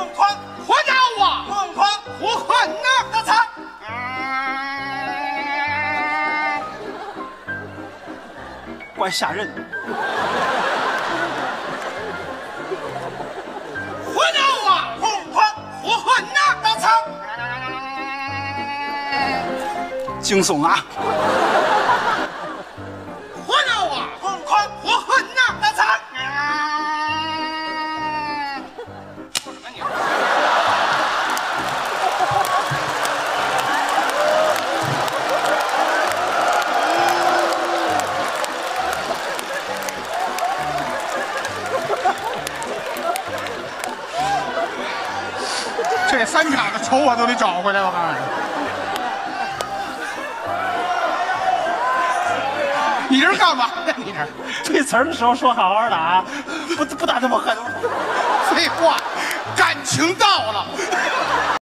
凤凰， 活着啊， 凤凰， 我恨呐， 大仓， 怪吓人的。活着啊， 凤凰， 我恨呐， 大仓， 惊悚啊！活着啊， 凤凰， 我恨呐， 大仓， 说什么你？ 这3场的仇我都得找回来，我告诉你。你这是干嘛呢？你这对词儿的时候说好好的啊，不打这么狠。 废话，感情到了。